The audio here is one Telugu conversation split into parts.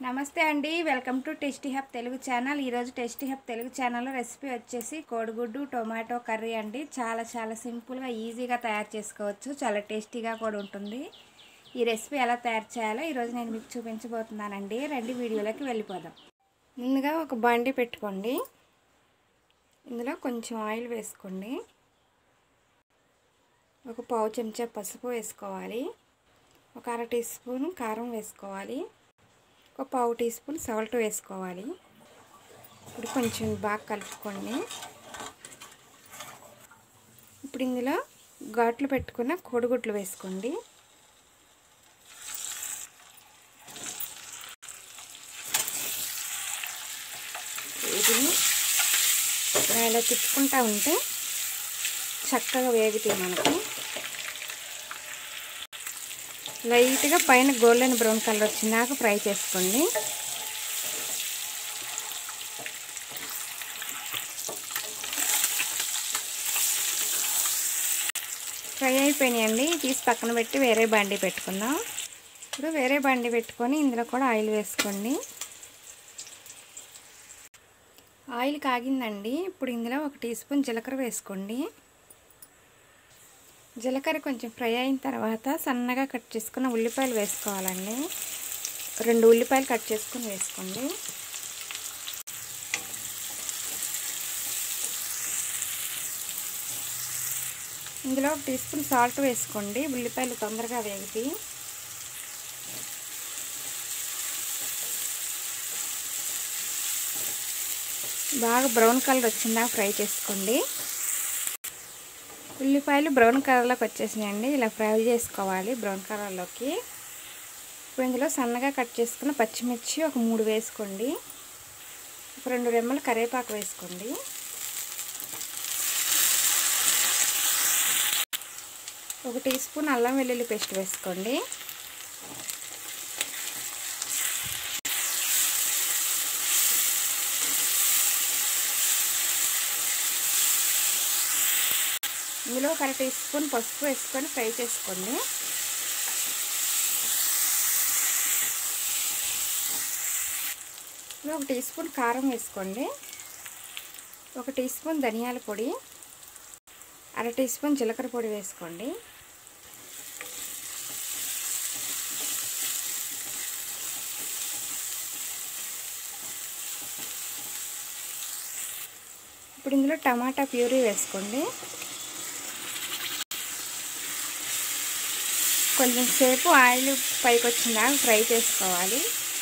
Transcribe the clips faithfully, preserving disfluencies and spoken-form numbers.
నమస్తే అండి, welcome to tasty hub Telugu channel. ఈరోజు టేస్టీ హబ్ తెలుగు ఛానల్లో రెసిపీ వచ్చేసి కోడిగుడ్డు టొమాటో కర్రీ అండి. చాలా చాలా సింపుల్గా ఈజీగా తయారు చేసుకోవచ్చు, చాలా టేస్టీగా కూడా ఉంటుంది. ఈ రెసిపీ ఎలా తయారు చేయాలో ఈరోజు నేను మీకు చూపించబోతున్నానండి. రెండు వీడియోలోకి వెళ్ళిపోదాం. ముందుగా ఒక బండి పెట్టుకోండి, ఇందులో కొంచెం ఆయిల్ వేసుకోండి. ఒక పావు చెంచా పసుపు వేసుకోవాలి. ఒక అర టీ స్పూన్ కారం వేసుకోవాలి. ఒక పావు టీ స్పూన్ సాల్ట్ వేసుకోవాలి. ఇప్పుడు కొంచెం బాగా కలుపుకోండి. ఇప్పుడు ఇందులో ఘాట్లు పెట్టుకున్న కోడిగుడ్లు వేసుకోండి. వీటిని ఇలా తిప్పుకుంటూ ఉంటే చక్కగా వేగుతాయి. మనకి లైట్గా పైన గోల్డెన్ బ్రౌన్ కలర్ వచ్చినాక ఫ్రై చేసుకోండి. ఫ్రై అయిపోయినాయండి, తీసి పక్కన పెట్టి వేరే బండి పెట్టుకుందాం. ఇప్పుడు వేరే బండి పెట్టుకొని ఇందులో కూడా ఆయిల్ వేసుకోండి. ఆయిల్ కాగిందండి, ఇప్పుడు ఇందులో ఒక టీ స్పూన్ జీలకర్ర వేసుకోండి. జీలకర్ర కొంచెం ఫ్రై అయిన తర్వాత సన్నగా కట్ చేసుకున్న ఉల్లిపాయలు వేసుకోవాలండి. రెండు ఉల్లిపాయలు కట్ చేసుకుని వేసుకోండి. ఇందులో ఒక టీ స్పూన్ సాల్ట్ వేసుకోండి, ఉల్లిపాయలు తొందరగా వేగుతాయి. బాగా బ్రౌన్ కలర్ వచ్చిందా ఫ్రై చేసుకోండి. ఉల్లిపాయలు బ్రౌన్ కలర్లోకి వచ్చేసినాయండి, ఇలా ఫ్రై చేసుకోవాలి బ్రౌన్ కలర్లోకి. ఇప్పుడు ఇందులో సన్నగా కట్ చేసుకున్న పచ్చిమిర్చి ఒక మూడు వేసుకోండి. ఒక రెండు రెమ్మలు కరివేపాకు వేసుకోండి. ఒక టీ స్పూన్ అల్లం వెల్లుల్లి పేస్ట్ వేసుకోండి. ఇందులో ఒక అర టీ స్పూన్ పసుపు వేసుకొని ఫ్రై చేసుకోండి. ఇందులో ఒక టీ స్పూన్ కారం వేసుకోండి. ఒక టీ స్పూన్ ధనియాల పొడి, అర టీ స్పూన్ జీలకర్ర పొడి వేసుకోండి. ఇప్పుడు ఇందులో టమాటా ప్యూరీ వేసుకోండి. కొంచెం సేపు ఆయిల్ పైకి వచ్చిందా ఫ్రై చేసుకోవాలి.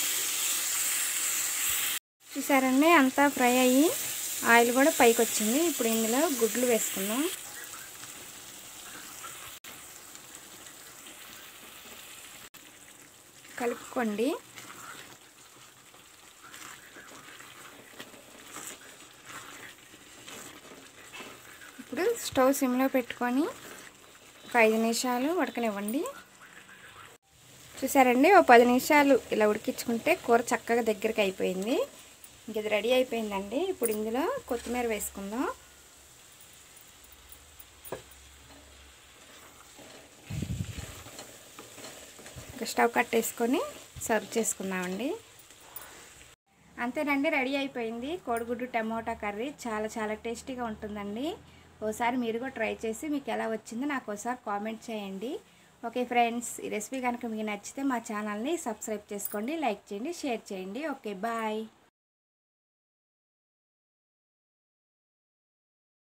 చూసారండి, అంతా ఫ్రై అయ్యి ఆయిల్ కూడా పైకి వచ్చింది. ఇప్పుడు ఇందులో గుడ్లు వేసుకుందాం. కలుపుకోండి. ఇప్పుడు స్టవ్ సిమ్లో పెట్టుకొని ఒక ఐదు నిమిషాలు ఉడకనివ్వండి. చూసారండి, ఒక పది నిమిషాలు ఇలా ఉడికించుకుంటే కూర చక్కగా దగ్గరికి అయిపోయింది. ఇంక ఇది రెడీ అయిపోయిందండి. ఇప్పుడు ఇందులో కొత్తిమీర వేసుకుందాం. ఇంకా స్టవ్ కట్టేసుకొని సర్వ్ చేసుకుందామండి. అంతేనండి, రెడీ అయిపోయింది కోడిగుడ్డు టమోటా కర్రీ. చాలా చాలా టేస్టీగా ఉంటుందండి. ఓసారి మీరు కూడా ట్రై చేసి మీకు ఎలా వచ్చిందో నాకు ఒకసారి కామెంట్ చేయండి. ఓకే ఫ్రెండ్స్, ఈ రెసిపీ కనుక మీకు నచ్చితే మా ఛానల్ని సబ్స్క్రైబ్ చేసుకోండి, లైక్ చేయండి, షేర్ చేయండి. Okay, bye.